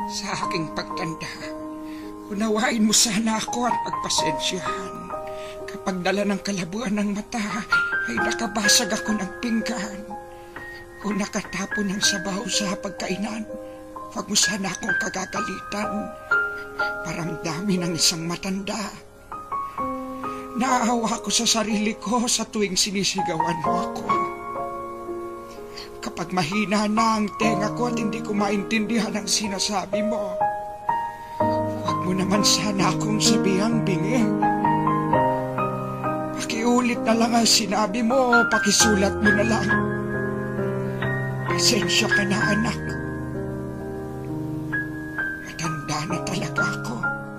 Sa aking pagtanda, unawain mo sana ako at pagpasensyahan. Kapag dala ng kalabuan ng mata, ay nakabasag ako ng pinggan. O nakatapon ng sabaw sa pagkainan, huwag mo sana akong kagagalitan. Paramdami ng isang matanda. Naawa ko sa sarili ko sa tuwing sinisigawan mo ako. Kapag mahina na ang tenga ko at hindi ko maintindihan ang sinasabi mo, huwag mo naman sana akong sabihang bingi. Pakiulit na lang ang sinabi mo, pakisulat mo na lang. Pasensya ka na, anak. Matanda na talaga ako.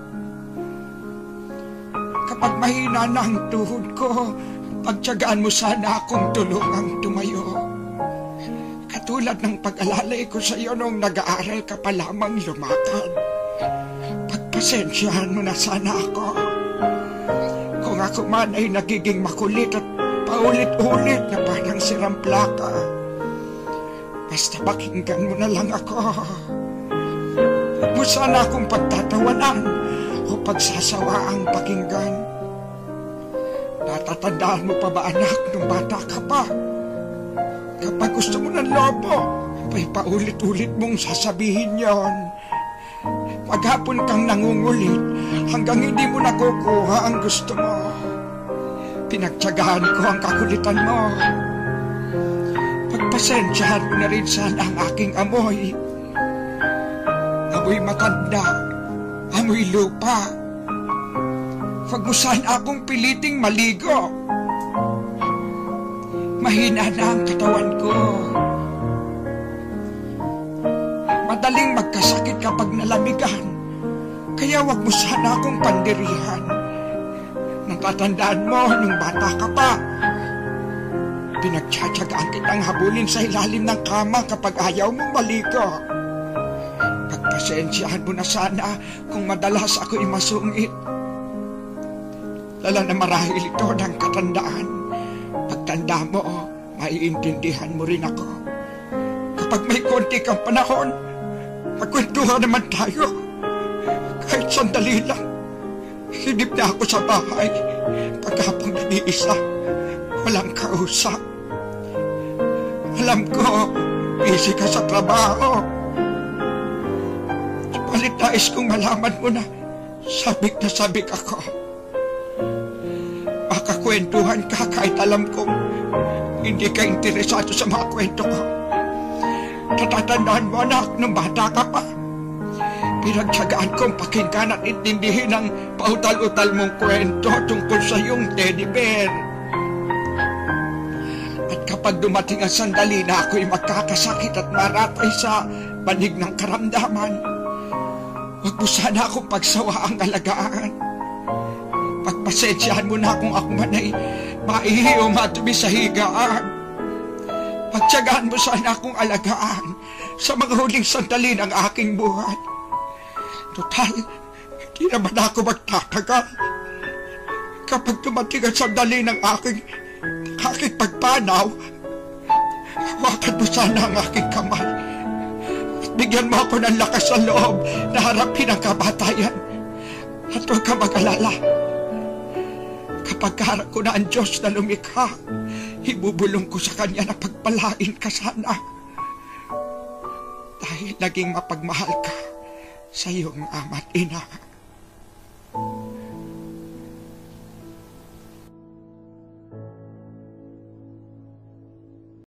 Kapag mahina na ang tuhod ko, pagtiyagaan mo sana akong tulungang tumayo. Katulad ng pag-alalay ko sa iyo nung nag-aaral ka pa lamang lumakad. Pagpasensyahan mo na sana ako. Kung ako man ay nagiging makulit at paulit-ulit na parang sirang plaka, basta pakinggan mo na lang ako. Huwag mo sana akong pagtatawanan o pagsasawaang pakinggan. Natatandaan mo pa ba, anak, nung bata ka pa? Kapag gusto mo ng lobo, ay paulit-ulit mong sasabihin yon. Maghapon kang nangungulit hanggang hindi mo nakukuha ang gusto mo. Pinagtyagaan ko ang kakulitan mo. Pagpasensyahan mo na rin sana ang aking amoy. Amoy matanda, amoy lupa. Huwag mo sana akong piliting maligo. Mahina na ang katawan ko. Madaling magkasakit kapag nalamigan. Kaya wag mo sana akong pandirihan. Natatandaan mo nung bata ka pa. Pinagtsatsagaan kitang habulin sa ilalim ng kama kapag ayaw mong maligo. Pagpasensyahan mo na sana kung madalas ako'y masungit. Lala na marahil ito ng katandaan. Pagtanda mo, maiintindihan mo rin ako. Kapag may konti kang panahon, magkwentuhan naman tayo. Kahit sandali lang, hinip na ako sa bahay. Paghapong nag-iisa, walang kausap. Alam ko, busy ka sa trabaho. Subalit nais kong malaman mo na sabik na sabik ako. Makakwentuhan ka kahit alam kong hindi ka interesado sa mga kwento ko. Natatandaan mo, anak, nung bata ka pa. Pinagtyagaan kong pakinggan at intindihin ang pautal-utal mong kwento tungkol sa iyong teddy bear. At kapag dumating ang sandali na ako'y magkakasakit at maratay sa banig ng karamdaman, huwag mo sana akong pagsawaang alagaan. Pagpasensyahan mo na kung ako man ay maihi o matubi sa higaan. Pagtiyagaan mo sana akong alagaan sa mga huling sandali ng aking buhay. Total, hindi naman ako magtatagal. Kapag dumating ang sandali ng aking pagpanaw, hawakan mo sana ang aking kamay at bigyan mo ako ng lakas sa loob na harapin ang kamatayan. At huwag ka mag-alala. Kapag harap ko na ang Diyos na lumikha, ibubulong ko sa Kanya na pagpalain ka sana. Dahil naging mapagmahal ka sa iyong ama't ina.